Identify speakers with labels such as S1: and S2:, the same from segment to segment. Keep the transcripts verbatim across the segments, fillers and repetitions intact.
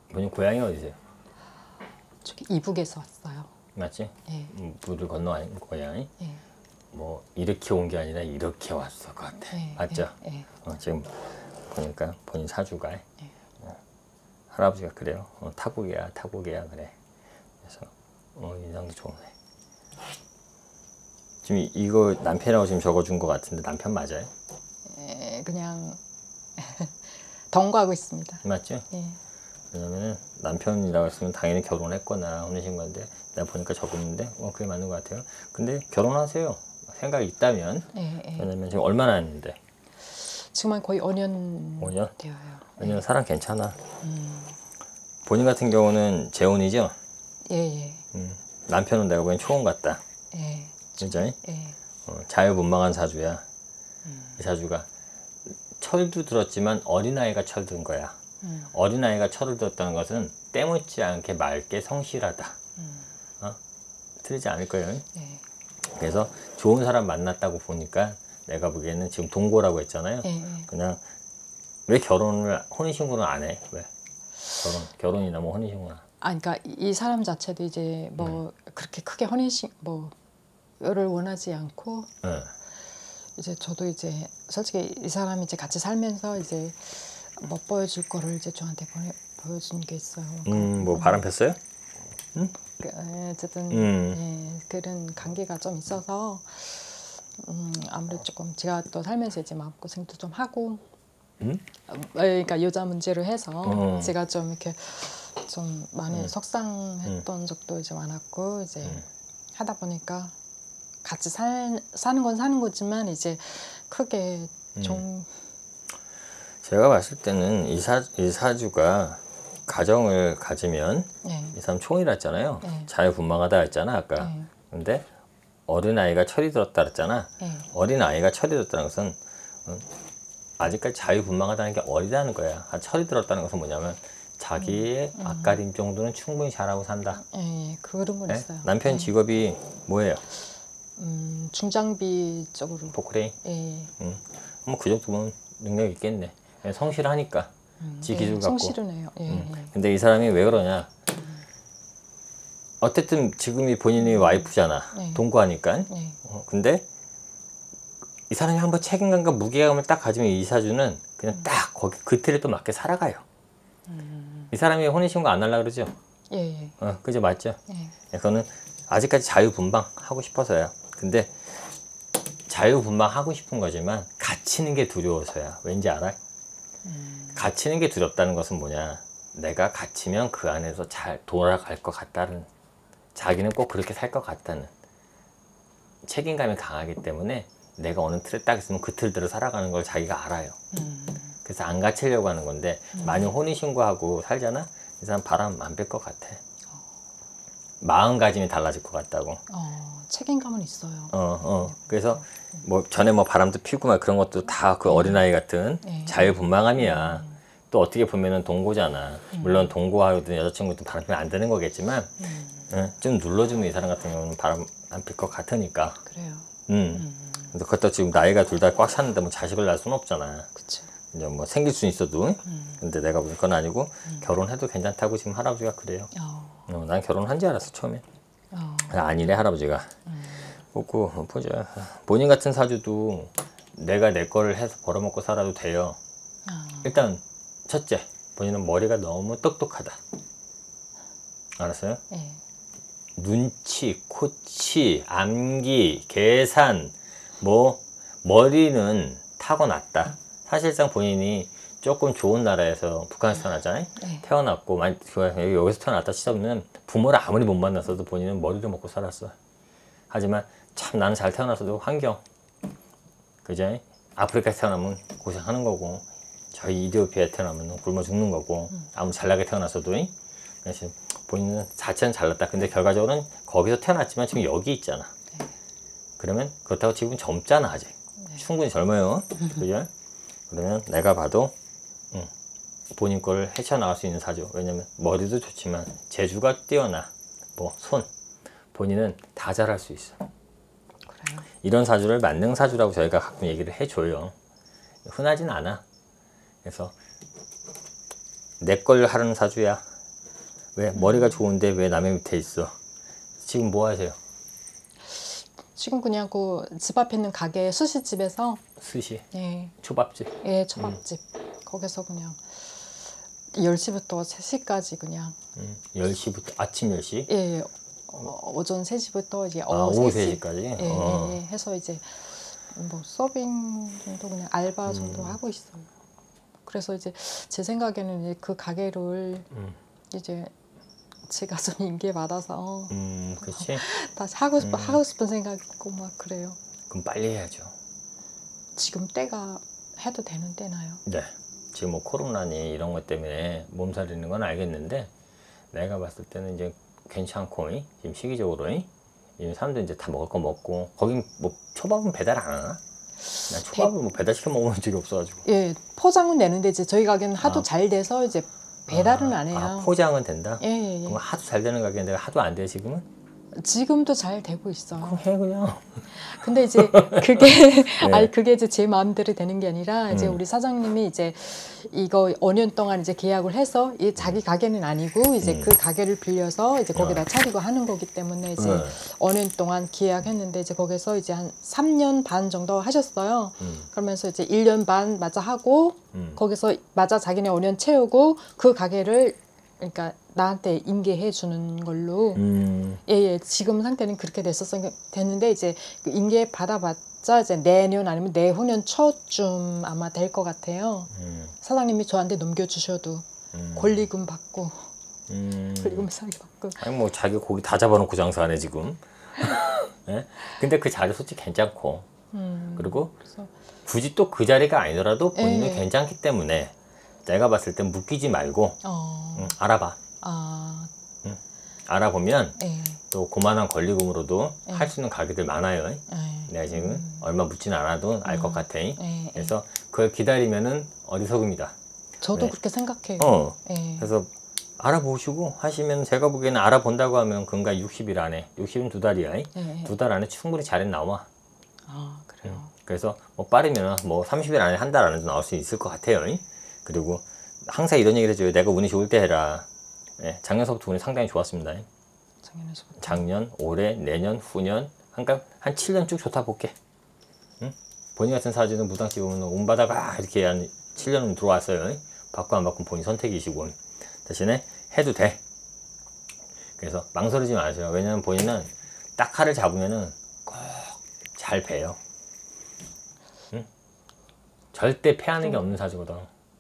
S1: 본인 고향이 어디세요?
S2: 저기 이북에서 왔어요.
S1: 맞지?
S2: 예.
S1: 음, 물을 건너 온 고향이?
S2: 예.
S1: 뭐 이렇게 온 게 아니라 이렇게 왔을 것 같아.
S2: 예.
S1: 맞죠?
S2: 예. 예.
S1: 어, 지금 보니까 본인 사주가
S2: 예.
S1: 어, 할아버지가 그래요. 어, 타국이야 타국이야 그래. 그래서 어, 인상도 좋네. 지금 이거 남편하고 지금 적어준 것 같은데 남편 맞아요?
S2: 예. 그냥 덩구하고 있습니다.
S1: 맞죠?
S2: 예.
S1: 왜냐면 남편이라고 했으면 당연히 결혼했거나 혼인신고인데 내가 보니까 적었는데 어 그게 맞는 것 같아요. 근데 결혼하세요. 생각이 있다면.
S2: 예. 예.
S1: 왜냐면 지금 얼마나 했는데?
S2: 지금 한 거의 오 년,
S1: 오 년?
S2: 되어요.
S1: 왜냐면
S2: 예.
S1: 사람 괜찮아.
S2: 음.
S1: 본인 같은 경우는 재혼이죠?
S2: 예. 예.
S1: 음, 남편은 내가 보기엔 초혼 같다.
S2: 예.
S1: 진짜?
S2: 예.
S1: 어, 자유분방한 사주야.
S2: 음.
S1: 이 사주가 철도 들었지만 어린아이가 철든 거야.
S2: 음.
S1: 어린아이가 철을 들었다는 것은 때묻지 않게 맑게 성실하다.
S2: 음.
S1: 어? 틀리지 않을 거예요.
S2: 예.
S1: 그래서 좋은 사람 만났다고 보니까 내가 보기에는 지금 동거라고 했잖아요.
S2: 예. 예.
S1: 그냥 왜 결혼을 혼인신고는 안 해? 왜? 결혼 결혼이나 뭐 혼인신고나.
S2: 아, 그러니까 이 사람 자체도 이제 뭐
S1: 음.
S2: 그렇게 크게 혼인신 뭐를 원하지 않고
S1: 응.
S2: 이제 저도 이제 솔직히 이 사람이 이제 같이 살면서 이제 못 보여줄 거를 이제 저한테 보내, 보여준 게 있어요.
S1: 음, 뭐 바람 폈어요?
S2: 그, 예, 어쨌든
S1: 음.
S2: 예, 그런 관계가 좀 있어서 음, 아무래도 조금 제가 또 살면서 이제 마음고생도 좀 하고
S1: 음?
S2: 어, 그러니까 여자 문제로 해서
S1: 어.
S2: 제가 좀 이렇게 좀 많이
S1: 음.
S2: 속상했던 적도 이제 많았고 이제
S1: 음.
S2: 하다 보니까 같이 살, 사는 건 사는 거지만 이제 크게 좀
S1: 제가 봤을 때는 이, 사, 이 사주가 가정을 가지면
S2: 예.
S1: 이 사람 총이라 했잖아요.
S2: 네.
S1: 자유분방하다 했잖아 아까.
S2: 네.
S1: 근데 어린아이가 철이 들었다 그랬잖아.
S2: 네.
S1: 어린아이가 철이 들었다는 것은 어, 아직까지 자유분방하다는 게 어리다는 거야. 아, 철이 들었다는 것은 뭐냐면 자기의
S2: 음.
S1: 앞가림 정도는 충분히 잘하고 산다.
S2: 예, 예, 그런 건
S1: 네?
S2: 있어요.
S1: 남편
S2: 예.
S1: 직업이 뭐예요?
S2: 음, 중장비 쪽으로.
S1: 포크레인?
S2: 예.
S1: 응. 뭐 그 정도면 능력 있겠네. 성실하니까.
S2: 음,
S1: 지
S2: 예,
S1: 기술 갖고.
S2: 성실하네요. 예,
S1: 응.
S2: 예.
S1: 근데 이 사람이 왜 그러냐? 어쨌든 지금이 본인이 와이프잖아.
S2: 네.
S1: 동거하니까.
S2: 네.
S1: 어, 근데 이 사람이 한번 책임감과 무게감을 딱 가지면 이 사주는 그냥 딱 거기 그 틀에 또 맞게 살아가요.
S2: 음,
S1: 이 사람이 혼인신고 안 하려고 그러죠?
S2: 예, 예.
S1: 어, 그죠? 맞죠?
S2: 예.
S1: 그거는 아직까지 자유분방 하고 싶어서요. 근데 자유분방 하고 싶은 거지만 갇히는 게 두려워서야. 왠지 알아?
S2: 음,
S1: 갇히는 게 두렵다는 것은 뭐냐? 내가 갇히면 그 안에서 잘 돌아갈 것 같다는, 자기는 꼭 그렇게 살 것 같다는 책임감이 강하기 때문에 내가 어느 틀에 딱 있으면 그 틀대로 살아가는 걸 자기가 알아요.
S2: 음,
S1: 그래서 안 갇히려고 하는 건데 만약 혼인신고하고 살잖아? 이 사람 바람 안 뺄 것 같아. 마음가짐이 달라질 것 같다고.
S2: 어, 책임감은 있어요.
S1: 어, 어. 그래서 뭐 전에 뭐 바람도 피고 막 그런 것도 다 그 어린아이 같은
S2: 네.
S1: 자유분방함이야. 또 어떻게 보면은 동거잖아. 물론 동거하든 여자친구든 바람 피면 안 되는 거겠지만
S2: 음,
S1: 응, 좀 눌러주면 이 사람 같은 경우는 바람 안 필 것 같으니까.
S2: 그래요.
S1: 음.
S2: 음,
S1: 근데 그것도 지금 나이가 둘 다 꽉 찼는데 뭐 자식을 낳을 수는 없잖아.
S2: 그쵸.
S1: 이제 뭐 생길 수는 있어도.
S2: 음,
S1: 근데 내가 볼 건 아니고 결혼해도 괜찮다고 지금 할아버지가 그래요.
S2: 어,
S1: 어, 난 결혼한 줄 알았어 처음에.
S2: 어,
S1: 아니래 할아버지가.
S2: 음,
S1: 보고 보자. 본인 같은 사주도 내가 내 거를 해서 벌어먹고 살아도 돼요.
S2: 어,
S1: 일단 첫째, 본인은 머리가 너무 똑똑하다. 알았어요?
S2: 예,
S1: 눈치, 코치, 암기, 계산, 뭐 머리는 타고났다. 사실상 본인이 조금 좋은 나라에서 북한에서 태어났잖아요.
S2: 네.
S1: 태어났고 많이 여기서 태어났다 치자면 부모를 아무리 못 만났어도 본인은 머리를 먹고 살았어. 하지만 참 나는 잘 태어났어도 환경, 그죠? 아프리카에서 태어나면 고생하는 거고 저희 이디오피아에 태어나면 굶어 죽는 거고 아무 잘나게 태어났어도. 그래서 본인은 자체는 잘났다. 근데 결과적으로는 거기서 태어났지만 지금 여기 있잖아.
S2: 네.
S1: 그러면 그렇다고 지금 젊잖아 아직.
S2: 네.
S1: 충분히 젊어요. 그죠? 그러면 내가 봐도 응, 본인 걸 헤쳐나갈 수 있는 사주. 왜냐면 머리도 좋지만 재주가 뛰어나. 뭐 손. 본인은 다 잘할 수 있어.
S2: 그래요.
S1: 이런 사주를 만능 사주라고 저희가 가끔 얘기를 해줘요. 흔하진 않아. 그래서 내 걸 하는 사주야. 왜 머리가 좋은데 왜 남의 밑에 있어? 지금 뭐 하세요?
S2: 지금 그냥 그 집 앞에 있는 가게 수시집에서
S1: 스시,
S2: 예,
S1: 초밥집.
S2: 예 초밥집 거기서 그냥 열 시부터 세 시까지 그냥
S1: 음, 열 시부터 아침 열 시?
S2: 예, 예. 어, 오전 세 시부터 이제
S1: 아,
S2: 오후
S1: 오후
S2: 세 시
S1: 세 시까지?
S2: 예,
S1: 어.
S2: 예, 예, 해서 이제 뭐 서빙 정도 그냥 알바 정도 하고 있어요. 그래서 이제 제 생각에는 이제 그 가게를
S1: 음.
S2: 이제 제가 좀 인기 받아서
S1: 음, 그렇지.
S2: 다시 하고 싶어
S1: 음.
S2: 하고 싶은 생각이 있고 막 그래요.
S1: 그럼 빨리 해야죠.
S2: 지금 때가 해도 되는 때나요?
S1: 네. 지금 뭐 코로나니 이런 것 때문에 몸살이는 건 알겠는데 내가 봤을 때는 이제 괜찮고 이? 지금 시기적으로 이? 지금 사람들 이제 다 먹을 거 먹고 거긴 뭐 초밥은 배달 안 하나? 난 초밥을 뭐 배달시켜 먹어본 적이 없어가지고.
S2: 예, 포장은 되는데 이제 저희 가게는 하도
S1: 아.
S2: 잘 돼서 이제 배달은
S1: 아,
S2: 안 해요.
S1: 아, 포장은 된다?
S2: 예, 예, 예.
S1: 그럼 하도 잘 되는 가게인데 하도 안 돼 지금은?
S2: 지금도 잘 되고 있어요.
S1: 그럼 해 그냥.
S2: 근데 이제 그게
S1: 네.
S2: 아니 그게 이제 제 마음대로 되는 게 아니라 이제
S1: 음.
S2: 우리 사장님이 이제 이거 오 년 동안 이제 계약을 해서 이 자기 가게는 아니고 이제
S1: 음.
S2: 그 가게를 빌려서 이제 거기다
S1: 어.
S2: 차리고 하는 거기 때문에 이제
S1: 음.
S2: 오 년 동안 계약했는데 이제 거기서 이제 한 삼 년 반 정도 하셨어요.
S1: 음.
S2: 그러면서 이제 일 년 반 마저 하고
S1: 음.
S2: 거기서 마저 자기네 오 년 채우고 그 가게를 그러니까 나한테 인계해 주는 걸로
S1: 음.
S2: 예, 예. 지금 상태는 그렇게 됐었어요. 됐는데 이제 그 인계 받아봤자 이제 내년 아니면 내후년 초쯤 아마 될 것 같아요.
S1: 음.
S2: 사장님이 저한테 넘겨주셔도
S1: 음.
S2: 권리금 받고
S1: 음.
S2: 권리금 싸게 받고.
S1: 아니 뭐 자기 고기 다 잡아놓고 장사하네 지금. 예? 근데 그 자리 솔직히 괜찮고
S2: 음,
S1: 그리고
S2: 그래서
S1: 굳이 또 그 자리가 아니더라도 본인은
S2: 예.
S1: 괜찮기 때문에 내가 봤을 땐 묶이지 말고
S2: 어,
S1: 응, 알아봐.
S2: 아,
S1: 알아보면
S2: 예,
S1: 또 그만한 권리금으로도
S2: 예.
S1: 할 수 있는 가게들 많아요.
S2: 예,
S1: 내가 지금
S2: 음.
S1: 얼마 묻진 않아도 알 것
S2: 음.
S1: 같아.
S2: 예, 예.
S1: 그래서 그걸 기다리면은 어리석음이다.
S2: 저도
S1: 네.
S2: 그렇게 생각해요.
S1: 어.
S2: 예.
S1: 그래서 알아보시고 하시면 제가 보기에는 알아본다고 하면 근가 육십 일 안에 육십은 두 달이야.
S2: 예, 예.
S1: 두 달 안에 충분히 잘해 나와.
S2: 아, 그래요.
S1: 그래서 뭐 빠르면 뭐 삼십 일 안에 한 달 안에도 나올 수 있을 것 같아요. 그리고 항상 이런 얘기를 해줘요. 내가 운이 좋을 때 해라. 예, 작년서부터 운이 상당히 좋았습니다.
S2: 작년에서부터.
S1: 작년, 올해, 내년, 후년, 한간 한 칠 년 쭉 좋다 볼게. 응? 본인 같은 사주는 무당 찍으면 운 받아가 이렇게 한 칠 년은 들어왔어요. 받고 안 받고 본인 선택이시고 대신에 해도 돼. 그래서 망설이지 마세요. 왜냐면 본인은 딱 칼을 잡으면은 꼭 잘 배요. 응? 절대 패하는 게 없는 사주거든.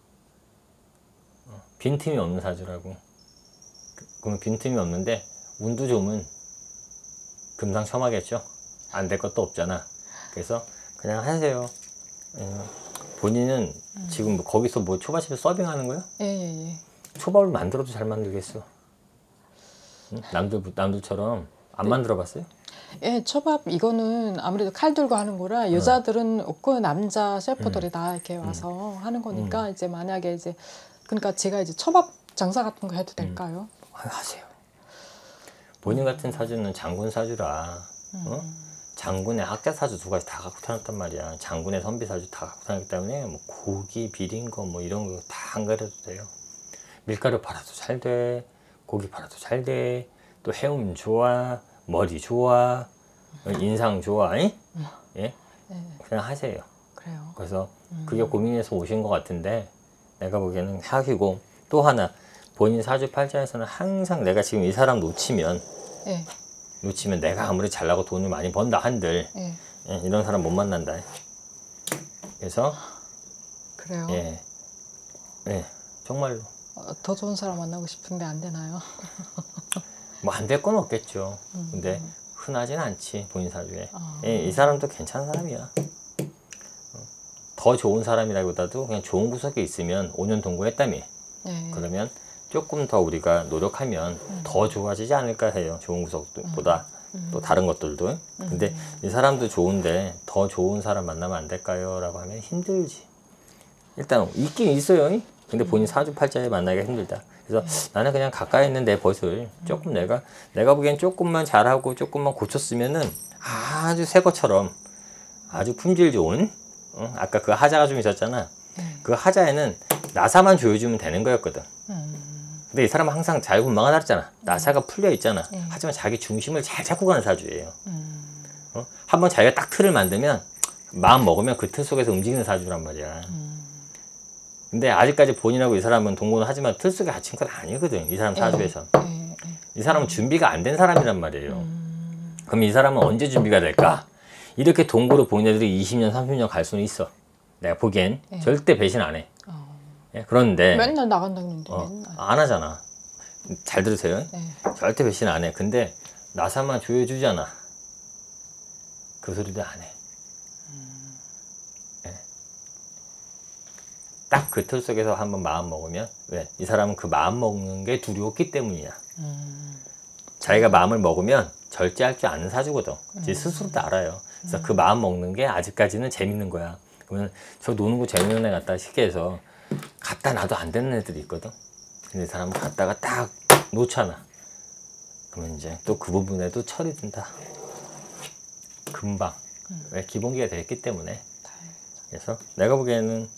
S1: 어, 빈틈이 없는 사주라고. 그러면 빈틈이 없는데 운도 좋으면 금상첨화겠죠. 안 될 것도 없잖아. 그래서 그냥 하세요. 어, 본인은 음. 지금 뭐 거기서 뭐 초밥집에서 서빙하는 거야?
S2: 예, 예, 예.
S1: 초밥을 만들어도 잘 만들겠어. 응? 남들 남들처럼 안 만들어봤어요?
S2: 예, 초밥 이거는 아무래도 칼 들고 하는 거라 여자들은 없고 남자 셰프들이
S1: 음.
S2: 다 이렇게 와서
S1: 음.
S2: 하는 거니까 이제 만약에 이제 그러니까 제가 이제 초밥 장사 같은 거 해도 될까요?
S1: 음. 하세요. 본인 같은 사주는 장군 사주라. 어? 장군의 학자 사주 두 가지 다 갖고 태어났단 말이야. 장군의 선비 사주 다 갖고 태어났기 때문에 뭐 고기 비린 거 뭐 이런 거 다 안 가려도 돼요. 밀가루 팔아도 잘 돼. 고기 팔아도 잘 돼. 또 해움 좋아. 머리 좋아. 인상 좋아. 예? 예?
S2: 네,
S1: 그냥 하세요.
S2: 그래요.
S1: 그래서 그게 고민해서 오신 것 같은데 내가 보기에는 하기고 또 하나 본인 사주 팔자에서는 항상 내가 지금 이 사람 놓치면
S2: 예,
S1: 놓치면 내가 아무리 잘나고 돈을 많이 번다 한들
S2: 예,
S1: 예, 이런 사람 못 만난다. 그래서
S2: 그래요.
S1: 예, 예, 정말로
S2: 어, 더 좋은 사람 만나고 싶은데 안 되나요?
S1: 뭐 안 될 건 없겠죠. 근데 흔하진 않지 본인 사주에.
S2: 아.
S1: 예, 이 사람도 괜찮은 사람이야. 더 좋은 사람이라기보다도 그냥 좋은 구석에 있으면 오 년 동거했다며.
S2: 예,
S1: 그러면 조금 더 우리가 노력하면
S2: 음.
S1: 더 좋아지지 않을까 해요. 좋은 구석보다
S2: 음.
S1: 또 다른 것들도. 근데 이 사람도 좋은데 더 좋은 사람 만나면 안 될까요? 라고 하면 힘들지. 일단 있긴 있어요. 근데 본인 사주팔자에 만나기가 힘들다. 그래서 나는 그냥 가까이 있는 내 벗을 조금 내가 내가 보기엔 조금만 잘하고 조금만 고쳤으면은 아주 새 것처럼 아주 품질 좋은 어? 아까 그 하자가 좀 있었잖아.
S2: 네.
S1: 그 하자에는 나사만 조여주면 되는 거였거든.
S2: 음.
S1: 근데 이 사람은 항상 자유분방하다 그랬잖아. 나사가 풀려 있잖아.
S2: 네.
S1: 하지만 자기 중심을 잘 잡고 가는 사주예요.
S2: 음.
S1: 어? 한번 자기가 딱 틀을 만들면 마음 먹으면 그 틀 속에서 움직이는 사주란 말이야.
S2: 음.
S1: 근데 아직까지 본인하고 이 사람은 동거는 하지만 틀 속에 갇힌 건 아니거든. 이 사람 사주에서.
S2: 네, 네.
S1: 이 사람은 준비가 안 된 사람이란 말이에요.
S2: 음.
S1: 그럼 이 사람은 언제 준비가 될까? 이렇게 동거로 본 애들이 이십 년, 삼십 년 갈 수는 있어. 내가 보기엔
S2: 네.
S1: 절대 배신 안 해.
S2: 어.
S1: 예? 그런데
S2: 맨날 나간다고 했는데
S1: 어,
S2: 맨날.
S1: 안 하잖아. 잘 들으세요.
S2: 네.
S1: 절대 배신 안 해. 근데 나사만 조여주잖아. 그 소리도 안 해. 예. 딱 그 틀 속에서 한번 마음 먹으면 왜? 이 사람은 그 마음 먹는 게 두려웠기 때문이야.
S2: 음.
S1: 자기가 마음을 먹으면 절제할 줄 아는 사주거든. 제 스스로도 알아요. 그래서 그 마음 먹는 게 아직까지는 재밌는 거야. 그러면 저 노는 거 재밌는 애 같다 쉽게 해서 갖다 놔도 안 되는 애들이 있거든. 근데 이 사람은 갖다가 딱 놓잖아. 그러면 이제 또 그 부분에도 철이 든다. 금방. 왜? 기본기가 됐기 때문에. 그래서 내가 보기에는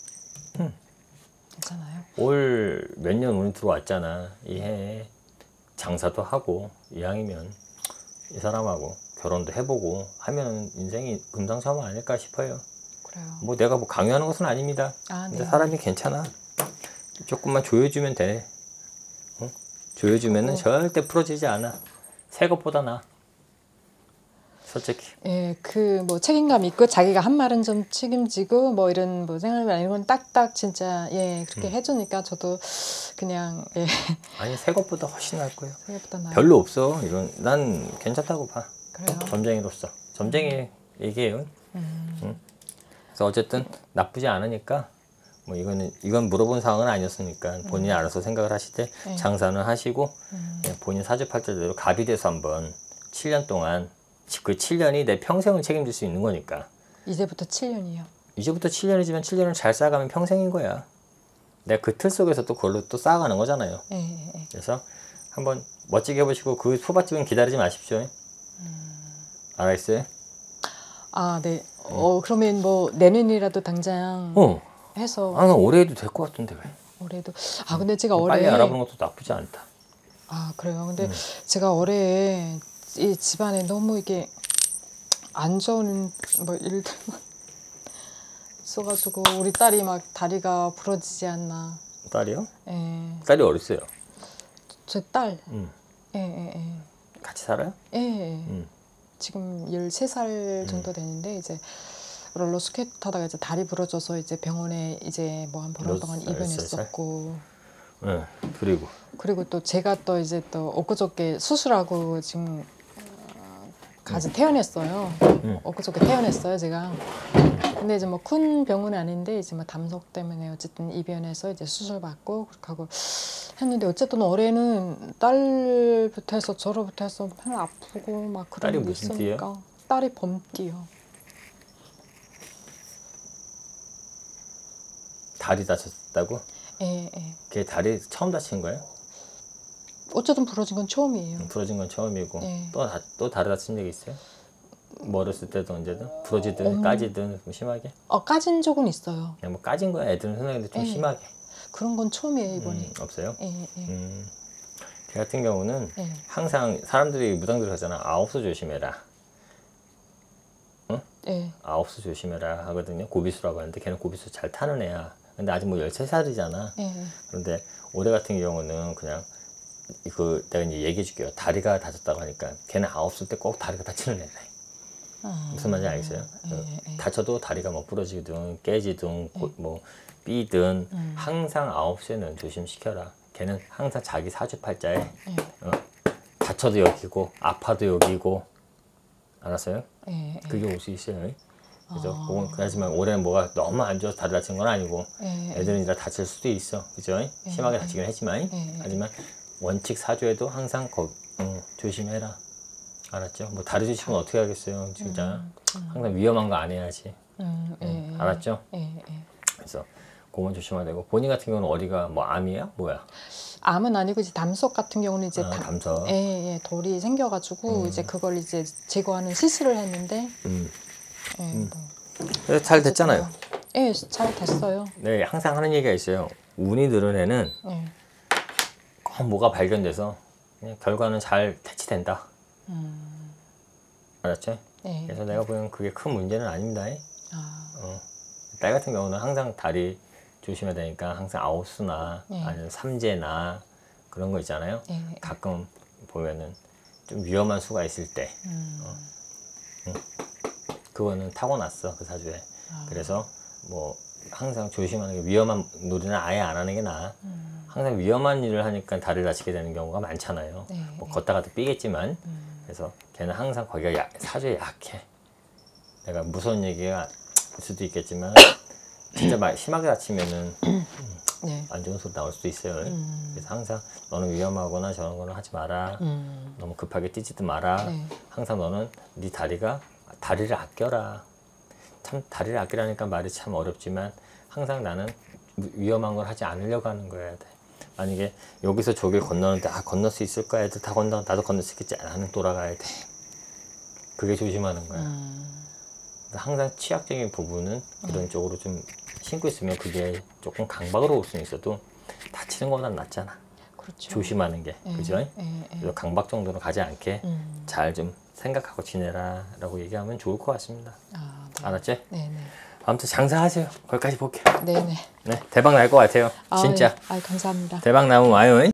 S2: 괜찮아요.
S1: 올 몇 년 운이 들어왔잖아. 이 해에 장사도 하고 이왕이면 이 사람하고 결혼도 해보고 하면 인생이 금상첨화 아닐까 싶어요.
S2: 그래요.
S1: 뭐 내가 뭐 강요하는 것은 아닙니다.
S2: 아,
S1: 근데
S2: 네.
S1: 사람이 괜찮아. 조금만 조여주면 돼. 응? 조여주면은
S2: 어.
S1: 절대 풀어지지 않아. 새 것보다 나. 솔직히.
S2: 예, 그 뭐 책임감 있고 자기가 한 말은 좀 책임지고 뭐 이런 뭐 생활비 이런 건 딱딱 진짜 예 그렇게
S1: 음.
S2: 해주니까 저도 그냥 예
S1: 아니 새 것보다 훨씬 나을 거예요.
S2: 생각보다 나요.
S1: 별로 없어. 이런 난 괜찮다고 봐.
S2: 그래요.
S1: 점쟁이로서. 점쟁이 얘기해요.
S2: 음.
S1: 응? 그래서 어쨌든 나쁘지 않으니까 뭐 이거는 이건 물어본 사항은 아니었으니까 본인이 알아서 생각을 하시되
S2: 네.
S1: 장사는 하시고
S2: 음.
S1: 예, 본인 사주팔자대로 갑이 돼서 한번 칠 년 동안 그 칠 년이 내 평생을 책임질 수 있는 거니까
S2: 이제부터 칠 년이요.
S1: 이제부터 칠 년이지만 칠 년을 잘 쌓아가면 평생인 거야. 내가 그 틀 속에서 또 그걸로 또 쌓아가는 거잖아요.
S2: 예, 예, 예.
S1: 그래서 한번 멋지게 해보시고 그 소밭집은 기다리지 마십시오. 알았어요?
S2: 아, 네. 어 그러면 뭐 내년이라도 당장
S1: 어.
S2: 해서
S1: 아, 나 올해 해도 될 것 같은데 왜?
S2: 올해도 아 근데 제가 올해
S1: 빨리 알아보는 것도 나쁘지 않다.
S2: 아 그래요. 근데
S1: 음.
S2: 제가 올해 이 집안에 너무 이게 안 좋은 뭐 일들 있어가지고 우리 딸이 막 다리가 부러지지 않나.
S1: 딸이요?
S2: 예,
S1: 딸이 어딨어요?
S2: 제 딸.
S1: 음.
S2: 예, 예, 예.
S1: 같이 살아요?
S2: 예, 예.
S1: 음.
S2: 지금 열세 살 정도 되는데 이제 롤러스케이트 타다가 이제 다리 부러져서 이제 병원에 이제 뭐 한 보름
S1: 몇
S2: 동안
S1: 살, 몇 살?
S2: 입원했었고
S1: 네. 그리고
S2: 그리고 또 제가 또 이제 또 엊그저께 수술하고 지금 어, 가지 퇴원했어요.
S1: 음.
S2: 엊그저께 퇴원했어요, 제가. 근데 이제 뭐 큰 병원은 아닌데 이제 뭐 담석 때문에 어쨌든 입원해서 이제 수술 받고 그렇게 하고 했는데 어쨌든 올해는 딸부터 해서 저로부터 해서 맨날 아프고 막 그런
S1: 딸이
S2: 게
S1: 무슨
S2: 있으니까 딸이 범띠요.
S1: 다리 다쳤다고?
S2: 예, 예.
S1: 걔 다리 처음 다친 거예요?
S2: 어쨌든 부러진 건 처음이에요.
S1: 부러진 건 처음이고
S2: 네.
S1: 또, 다, 또 다리 다친 적이 있어요? 뭐 어렸을 때도 언제든? 부러지든
S2: 음.
S1: 까지든 좀 심하게?
S2: 어, 까진 적은 있어요.
S1: 그냥 뭐 까진 거야 애들은 생각인데 좀
S2: 네.
S1: 심하게
S2: 그런 건 처음이에요, 이번에.
S1: 음, 없어요?
S2: 예, 예.
S1: 음, 걔 같은 경우는
S2: 예.
S1: 항상 사람들이 무당들 하잖아. 아홉수 조심해라.
S2: 예.
S1: 아홉수 조심해라 하거든요. 고비수라고 하는데 걔는 고비수 잘 타는 애야. 근데 아직 뭐 열세 살이잖아.
S2: 예.
S1: 그런데 올해 같은 경우는 그냥 그 내가 이제 얘기해 줄게요. 다리가 다쳤다고 하니까 걔는 아홉 살 때 꼭 다리가 다치는 애다.
S2: 아,
S1: 무슨 말인지 알겠어요?
S2: 예, 예, 예.
S1: 다쳐도 다리가 뭐 부러지든 깨지든 고- 뭐 삐든
S2: 음.
S1: 항상 아홉 세는 조심시켜라. 걔는 항상 자기 사주팔자에
S2: 예.
S1: 어, 다쳐도 여기고 아파도 여기고 알았어요?
S2: 예, 예.
S1: 그게 올 수 있어요. 그죠?
S2: 아.
S1: 그건 하지만 올해는 뭐가 너무 안 좋아서 다리 다친 건 아니고
S2: 예, 예.
S1: 애들은 이제 다칠 수도 있어. 그죠? 심하게 다치긴 했지만
S2: 예.
S1: 하지만 원칙 사주에도 항상 거, 응, 조심해라. 알았죠? 뭐 다리 조심은 어떻게 하겠어요, 진짜. 항상 위험한 거 안 해야지.
S2: 음, 예,
S1: 응,
S2: 예.
S1: 알았죠?
S2: 예, 예.
S1: 그래서 그건 조심해야 되고 본인 같은 경우는 어디가 뭐 암이야? 뭐야?
S2: 암은 아니고 이제 담석 같은 경우는 이제
S1: 아,
S2: 다-
S1: 담석.
S2: 예, 예. 돌이 생겨가지고 이제 그걸 이제 제거하는 시술을 했는데
S1: 음.
S2: 예, 뭐.
S1: 그래서 잘 됐잖아요.
S2: 예, 잘 됐어요.
S1: 네, 항상 하는 얘기가 있어요. 운이 들은 애는
S2: 예.
S1: 뭐가 발견돼서 그냥 결과는 잘 대치된다.
S2: 음.
S1: 알았죠?
S2: 네.
S1: 그래서 내가 보기엔 그게 큰 문제는 아닙니다.
S2: 아.
S1: 어. 딸 같은 경우는 항상 다리 조심해야 되니까 항상 아웃수나
S2: 네.
S1: 아니면 삼재나 그런 거 있잖아요.
S2: 네.
S1: 가끔 보면은 좀 위험한 수가 있을 때
S2: 음.
S1: 어. 응. 그거는 타고났어 그 사주에.
S2: 아.
S1: 그래서 뭐 항상 조심하는 게 위험한 놀이는 아예 안 하는 게 나아.
S2: 음.
S1: 항상 위험한 일을 하니까 다리를 다치게 되는 경우가 많잖아요.
S2: 네.
S1: 뭐 걷다가도 삐겠지만
S2: 음.
S1: 그래서 걔는 항상 거기가 약, 사주에 약해. 내가 무서운 얘기가 일 수도 있겠지만 진짜 막 심하게 다치면은
S2: 네.
S1: 안 좋은 소리 나올 수도 있어요.
S2: 음.
S1: 그래서 항상 너는 위험하거나 저런 거는 하지 마라.
S2: 음.
S1: 너무 급하게 뛰지도 마라.
S2: 네.
S1: 항상 너는 네 다리가 다리를 아껴라. 참 다리를 아끼라니까 말이 참 어렵지만 항상 나는 위험한 걸 하지 않으려고 하는 거여야 돼. 만약에 여기서 저길 건너는데 아 건널 수 있을 거야. 애들 다 건너 나도 건널 수 있겠지. 나는 돌아가야 돼. 그게 조심하는 거야.
S2: 음.
S1: 항상 취약적인 부분은 그런 쪽으로 좀 신고 있으면 그게 조금 강박으로 올 수는 있어도 다치는 것보단 낫잖아.
S2: 그렇죠.
S1: 조심하는 게.
S2: 예,
S1: 그죠?
S2: 예, 예.
S1: 그래서 강박 정도는 가지 않게
S2: 음.
S1: 잘 좀 생각하고 지내라 라고 얘기하면 좋을 것 같습니다.
S2: 아, 네.
S1: 알았지?
S2: 네네.
S1: 아무튼 장사하세요. 거기까지 볼게요.
S2: 네네.
S1: 네, 대박 날 것 같아요.
S2: 아,
S1: 진짜.
S2: 예. 아, 감사합니다.
S1: 대박 나면 와요.